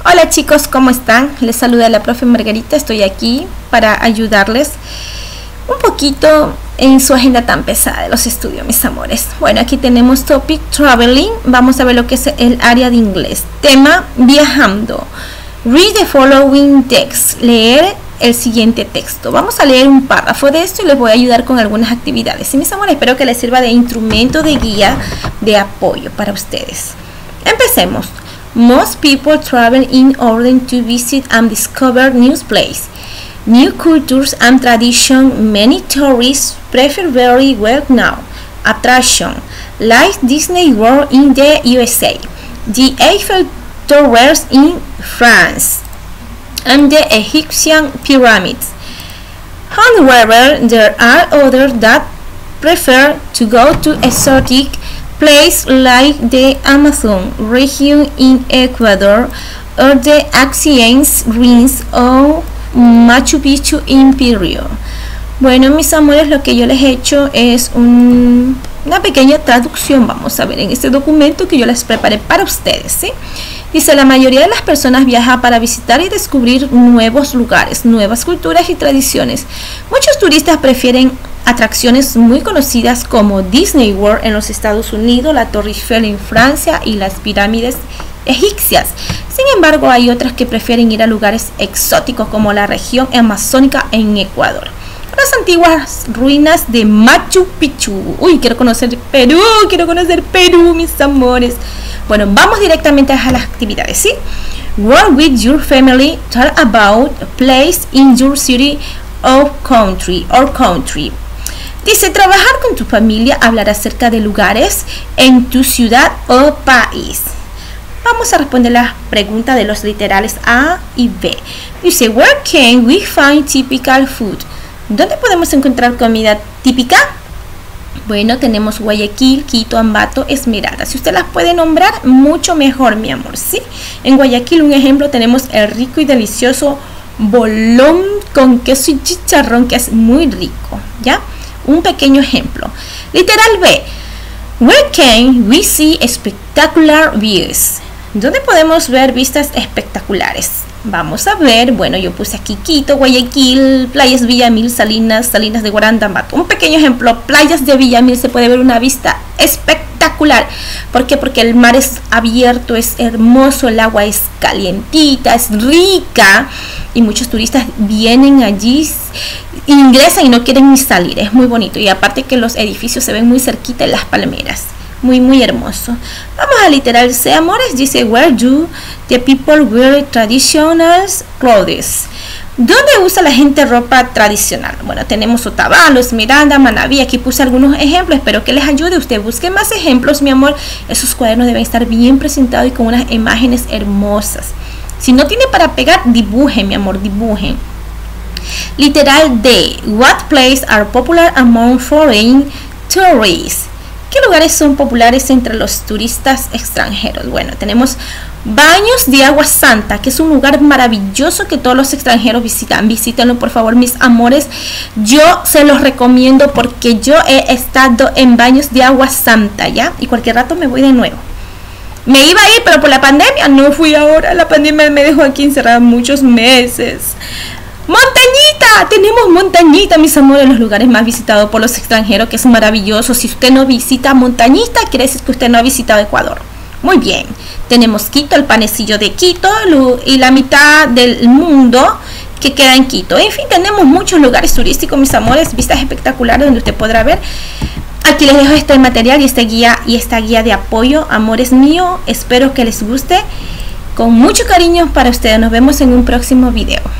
Hola chicos, ¿cómo están? Les saluda la profe Margarita, estoy aquí para ayudarles un poquito en su agenda tan pesada de los estudios, mis amores. Bueno, aquí tenemos topic traveling, vamos a ver lo que es el área de inglés. Tema viajando. Read the following text, leer el siguiente texto. Vamos a leer un párrafo de esto y les voy a ayudar con algunas actividades. Y mis amores, espero que les sirva de instrumento de guía, de apoyo para ustedes. Empecemos. Most people travel in order to visit and discover new places, new cultures and traditions. Many tourists prefer very well-known attractions like Disney World in the USA, the Eiffel Towers in France, and the Egyptian pyramids. However, there are others that prefer to go to exotic places like the Amazon region in Ecuador or the ancient ruins of Machu Picchu in Peru. Bueno, mis amores, lo que yo les he hecho es una pequeña traducción. Vamos a ver en este documento que yo les preparé para ustedes, ¿sí? Dice, la mayoría de las personas viaja para visitar y descubrir nuevos lugares, nuevas culturas y tradiciones. Muchos turistas prefieren atracciones muy conocidas como Disney World en los Estados Unidos, la Torre Eiffel en Francia y las pirámides egipcias. Sin embargo, hay otras que prefieren ir a lugares exóticos como la región amazónica en Ecuador. Las antiguas ruinas de Machu Picchu. Uy, quiero conocer Perú, mis amores. Bueno, vamos directamente a las actividades, ¿sí? Work with your family, talk about a place in your city or country. Dice, trabajar con tu familia, hablar acerca de lugares en tu ciudad o país. Vamos a responder la pregunta de los literales A y B. Dice, where can we find typical food? ¿Dónde podemos encontrar comida típica? Bueno, tenemos Guayaquil, Quito, Ambato, Esmeralda. Si usted las puede nombrar, mucho mejor, mi amor, ¿sí? En Guayaquil, un ejemplo, tenemos el rico y delicioso bolón con queso y chicharrón, que es muy rico, ¿ya? Un pequeño ejemplo. Literal B. Where can we see spectacular views? ¿Dónde podemos ver vistas espectaculares? Vamos a ver, bueno, yo puse aquí Quito, Guayaquil, playas Villamil, Salinas de Guaranda, Ambato. Un pequeño ejemplo, playas de Villamil se puede ver una vista espectacular. ¿Por qué? Porque el mar es abierto, es hermoso, el agua es calientita, es rica y muchos turistas vienen allí, ingresan y no quieren ni salir. Es muy bonito y aparte que los edificios se ven muy cerquita de las palmeras. Muy hermoso. Vamos a literal C, amores. Dice, where do the people wear traditional clothes? ¿Dónde usa la gente ropa tradicional? Bueno, tenemos Otavalo, Esmeralda, Manabí. Aquí puse algunos ejemplos. Espero que les ayude. Usted busque más ejemplos, mi amor. Esos cuadernos deben estar bien presentados y con unas imágenes hermosas. Si no tiene para pegar, dibujen, mi amor, dibujen. Literal D. What places are popular among foreign tourists? ¿Qué lugares son populares entre los turistas extranjeros? Bueno, tenemos Baños de Agua Santa, que es un lugar maravilloso que todos los extranjeros visitan. Visítenlo, por favor, mis amores. Yo se los recomiendo porque yo he estado en Baños de Agua Santa, ¿ya? Y cualquier rato me voy de nuevo. Me iba a ir, pero por la pandemia no fui ahora. La pandemia me dejó aquí encerrada muchos meses. Montañita, tenemos Montañita, mis amores, los lugares más visitados por los extranjeros, que es maravilloso. Si usted no visita Montañita, quiere decir que usted no ha visitado Ecuador. Muy bien, tenemos Quito, el panecillo de Quito y la mitad del mundo que queda en Quito. En fin, tenemos muchos lugares turísticos, mis amores, vistas espectaculares donde usted podrá ver. Aquí les dejo este material y esta guía de apoyo, amores míos. Espero que les guste. Con mucho cariño para ustedes. Nos vemos en un próximo video.